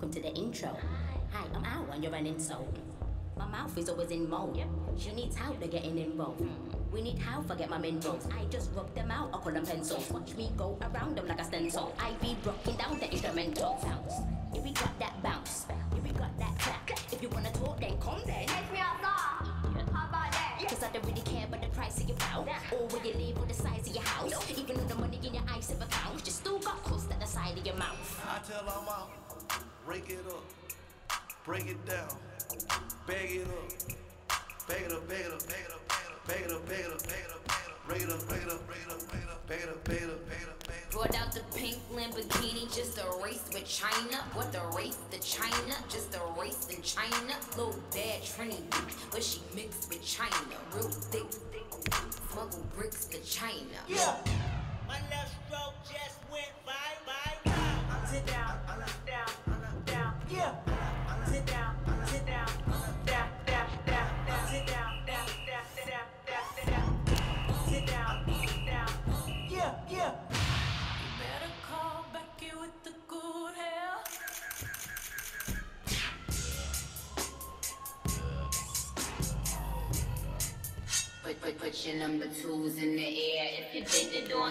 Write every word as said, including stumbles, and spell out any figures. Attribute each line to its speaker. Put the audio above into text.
Speaker 1: welcome to the intro. Hi, I'm Al and you're an insult. My mouth is always in mold. She needs help to getting involved. We need help for get my minerals. I just rub them out, I call them pencils. Watch me go around them like a stencil. I be rocking down the instrumental. Bounce, if we got that bounce, if we got that clap. If you wanna talk, then come then.
Speaker 2: Take me outside. How about that?
Speaker 1: Cause I don't really care about the price of your pound, or where you live or the size of your house. Even though the money in your eyes ever counts, you still got crust at the side of your mouth.
Speaker 3: I tell them out, rake it up, break it down, bag it up, bag it up, bag it up, bag it up, bag it up, bag it up, bag it up, bag it up, bag it up, bag it up, bag it up, bag it up, bag it up, bag it up.
Speaker 4: Brought out the pink Lamborghini, just a race with China. What the race to China? Just a race in China. Little bad Trinity, but she mixed with China. Real thick, smuggle bricks to China.
Speaker 5: Yeah. My left stroke just went by, by, by. Sit down, sit down, down. Yeah. Sit down, sit down, down, down, down, down. Sit down, down, down, down, down, down. Sit down, sit down. Yeah, yeah.
Speaker 6: Better call Becky with the good hair.
Speaker 4: Put, put, put your number twos in the air if you did it on